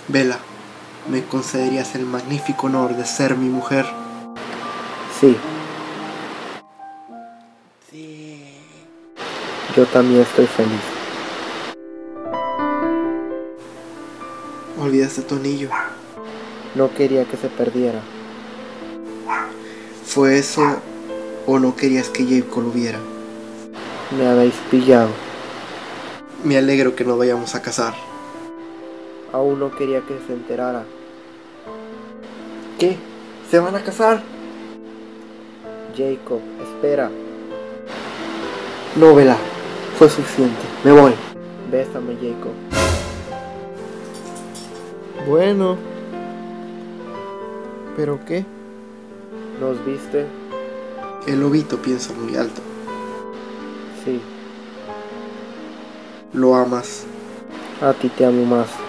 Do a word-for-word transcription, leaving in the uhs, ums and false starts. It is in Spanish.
Bella, ¿me concederías el magnífico honor de ser mi mujer? Sí. Sí. Yo también estoy feliz. ¿Olvidaste tu anillo? No quería que se perdiera. ¿Fue eso o no querías que Jacob lo viera? Me habéis pillado. Me alegro que nos vayamos a casar. Aún no quería que se enterara. ¿Qué? ¿Se van a casar? Jacob, espera. No, Bella, fue suficiente. Me voy. Bésame, Jacob. Bueno. ¿Pero qué? ¿Nos viste? El lobito piensa muy alto. Sí. Lo amas. A ti te amo más.